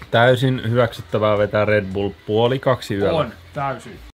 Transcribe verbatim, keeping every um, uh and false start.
täysin hyväksyttävää vetää Red Bull puoli kaksi yöllä. On, täysin.